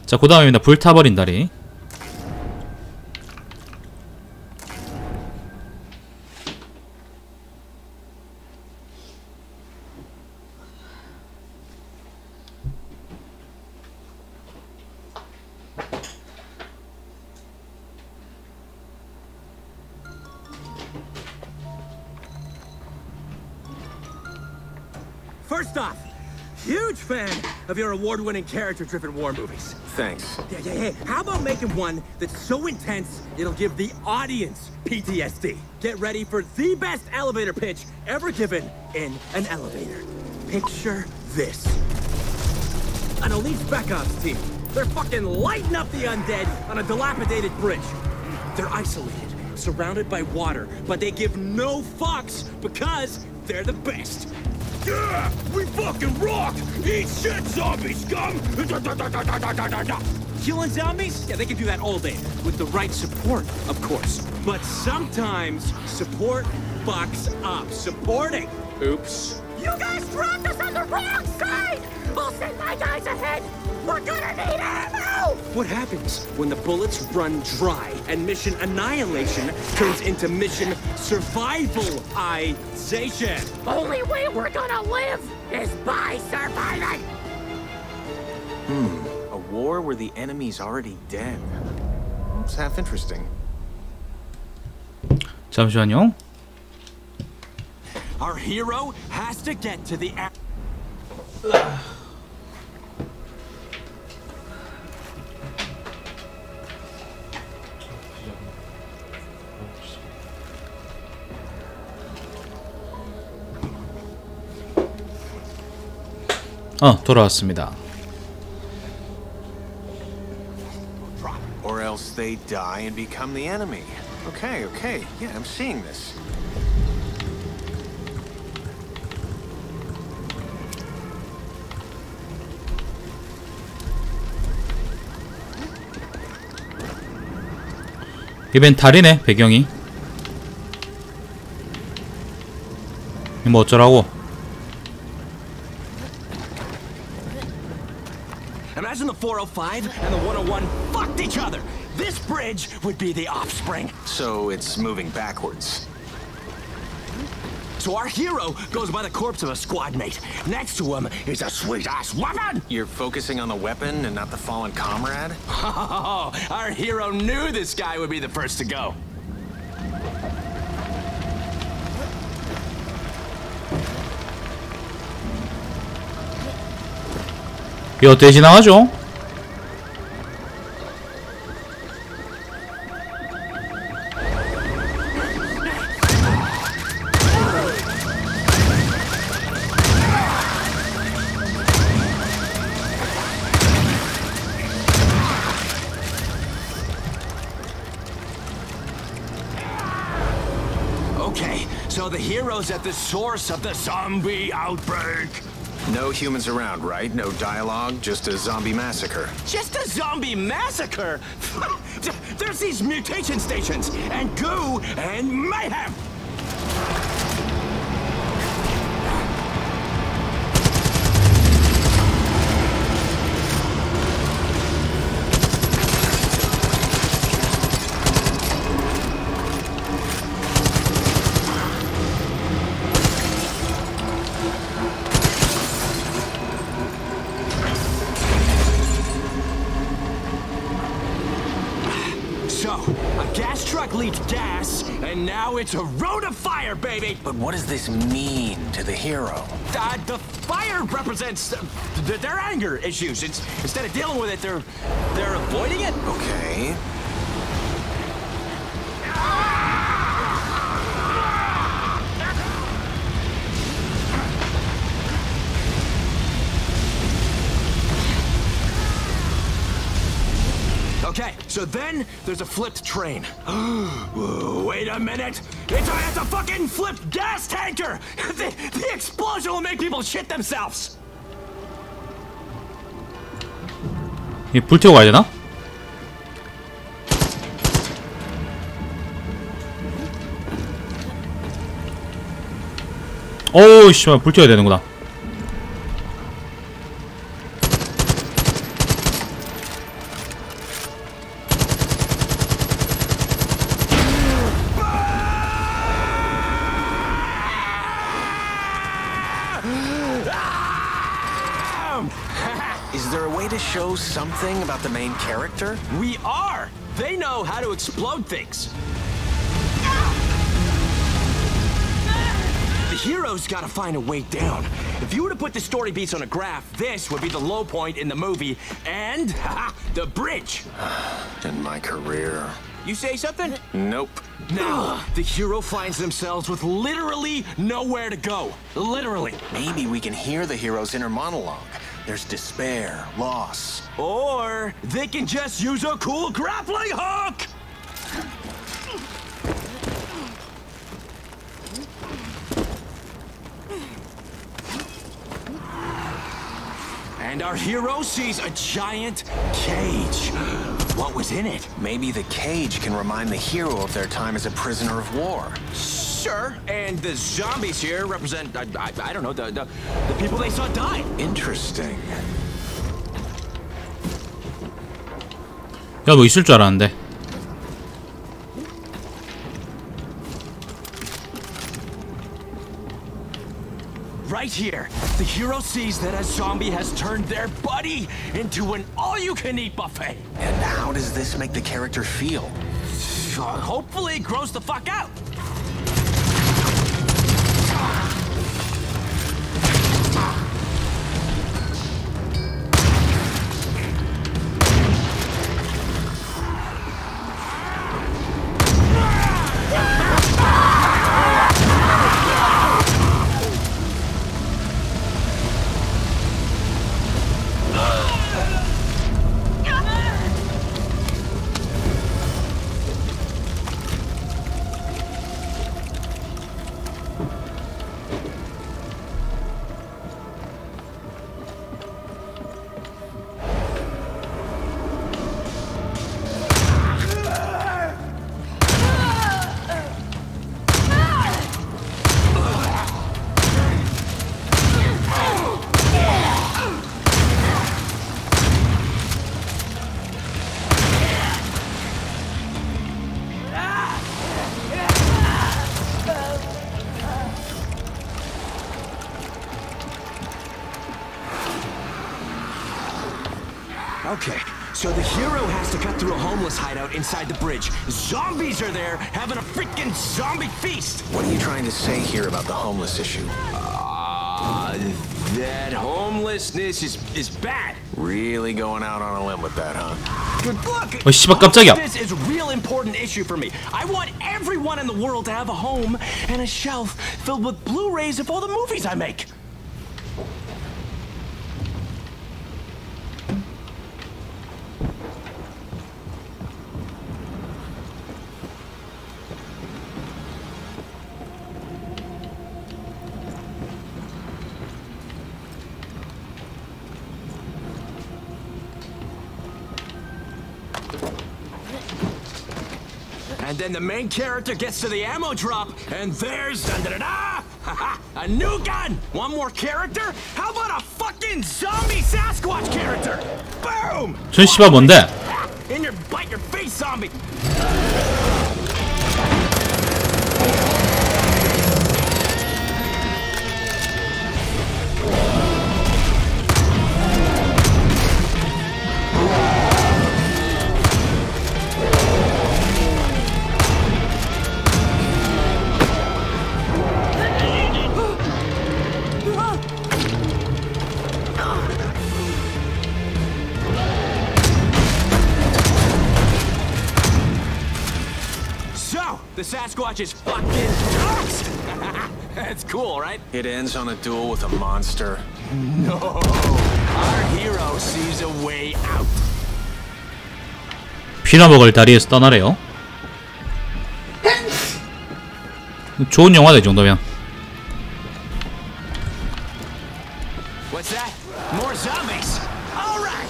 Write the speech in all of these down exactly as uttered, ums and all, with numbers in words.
자, 그 다음입니다. 불타버린 다리. First off, huge fan of your award-winning character-driven war movies. Thanks. Yeah, yeah, yeah. How about making one that's so intense it'll give the audience P T S D? Get ready for the best elevator pitch ever given in an elevator. Picture this. An elite spec ops team. They're fucking lighting up the undead on a dilapidated bridge. They're isolated, surrounded by water, but they give no fucks because they're the best. Yeah! We fucking rock! Eat shit, zombie scum! Killing zombies? Yeah, they can do that all day. With the right support, of course. But sometimes, support fucks up. Supporting. Oops. You guys dropped us on the wrong side! I'll send my guys ahead! We're gonna need ammo! What happens when the bullets run dry and mission annihilation turns into mission survival-ization? Only way we're gonna live is by surviving! Hmm. A war where the enemy's already dead. It's half interesting. 잠시만요. Our hero has to get to the... 어, 돌아왔습니다. Or else they die and become the enemy. Okay, okay. Yeah, I'm seeing this. 이벤 달이네, 배경이. 뭐 어쩌라고. Imagine the four oh five and the one oh one fucked each other. This bridge would be the offspring. So it's moving backwards. So our hero goes by the corpse of a squad mate. Next to him is a sweet-ass weapon! You're focusing on the weapon and not the fallen comrade? Oh, our hero knew this guy would be the first to go. 이게 어떻게 지나가죠? Okay, so the hero's at the source of the zombie outbreak. No humans around, right? No dialogue, just a zombie massacre. Just a zombie massacre? There's these mutation stations, and goo, and mayhem! So, a gas truck leaked gas, and now it's a road of fire, baby! But what does this mean to the hero? Uh, the fire represents uh, th their anger issues. It's instead of dealing with it, they're they're avoiding it. Okay. Okay, so then there's a flipped train. Wait a minute! It's a, it's a fucking flipped gas tanker! The, the explosion will make people shit themselves! 이 불태워 가야 되나? 오우 씨발 불태워야 되는구나. show something about the main character? We are! They know how to explode things. The hero's gotta find a way down. If you were to put the story beats on a graph, this would be the low point in the movie, and haha, the bridge. In my career. You say something? Nope. Now, the hero finds themselves with literally nowhere to go. Literally. Maybe we can hear the hero's inner monologue. There's despair, loss. Or they can just use a cool grappling hook! And our hero sees a giant cage. What was in it? Maybe the cage can remind the hero of their time as a prisoner of war. Sure, and the zombies here represent, I, I, I don't know, the, the, the people they saw die. Interesting. 야, 뭐 있을 줄 알았는데. Right here, the hero sees that a zombie has turned their buddy into an all-you-can-eat buffet. And how does this make the character feel? Hopefully, grows the fuck out. Okay, so the hero has to cut through a homeless hideout inside the bridge. Zombies are there having a freaking zombie feast. What are you trying to say here about the homeless issue? Uh, that homelessness is is bad. Really going out on a limb with that, huh? Good luck. 어, 씨발, 깜짝이야. This is a real important issue for me. I want everyone in the world to have a home and a shelf filled with Blu-rays of all the movies I make. And then the main character gets to the ammo drop, and there's da da da da a new gun. One more character? How about a fucking zombie Sasquatch character? Boom! 전 씨발 뭔데? In your bite your face zombie. The Sasquatch is fucking toast! That's cool, right? It ends on a duel with a monster. No! Our hero sees a way out. 피나 먹을 다리에서 떠나래요. 좋은 영화다, 이 정도면. What's that? More zombies! All right!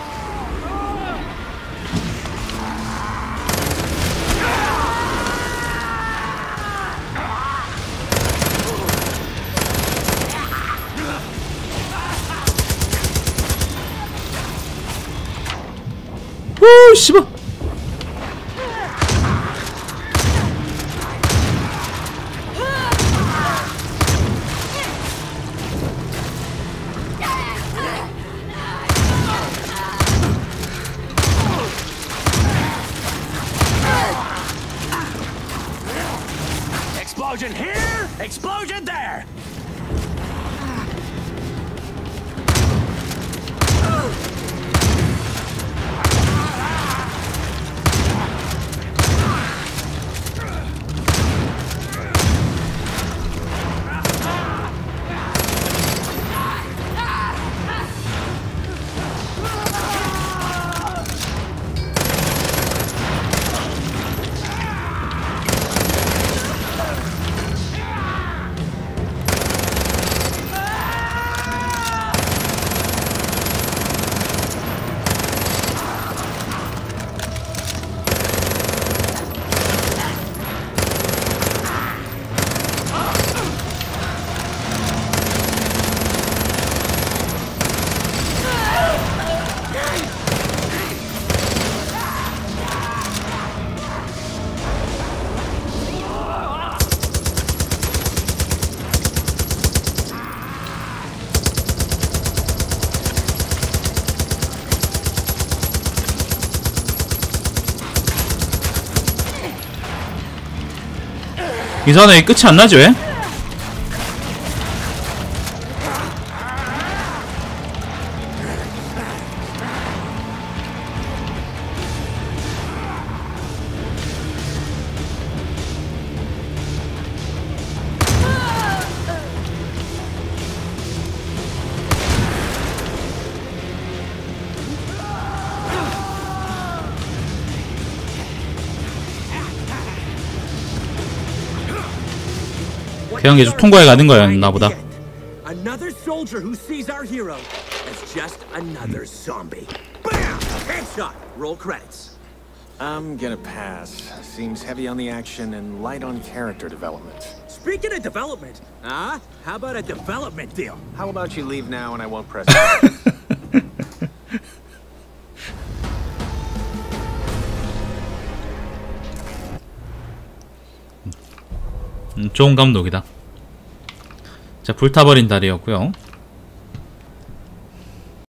오, 씨발. Explosion here, explosion there. 이상하네. 끝이 안 나지 왜? 그냥 계속 통과해 가는 거였나 보다. Another soldier who sees our hero as just another zombie. Bam! Headshot. Roll credits. I'm gonna pass. Seems heavy on the action and light on character development. Speaking of development, huh? How about a development deal? How about you leave now and I won't press 음, 좋은 감독이다. 자, 불타버린 다리였고요.